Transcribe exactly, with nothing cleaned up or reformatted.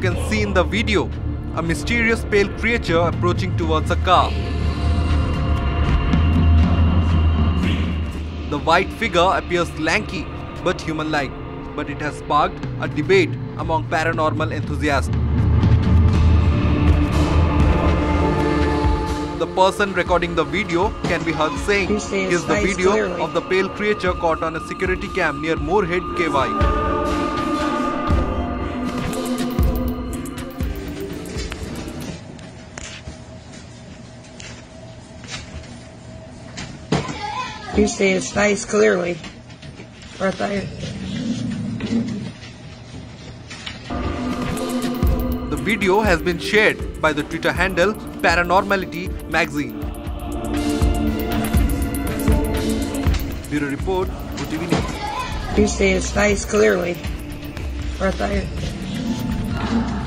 can see in the video a mysterious pale creature approaching towards a car. The white figure appears lanky but human-like, but it has sparked a debate among paranormal enthusiasts. The person recording the video can be heard saying, "Here's the video clearly of the pale creature caught on a security cam near Moorhead, K Y." You see his face clearly, right there. The video has been shared by the Twitter handle Paranormality Magazine. Bureau Report, O T V News. You see his face clearly, right there.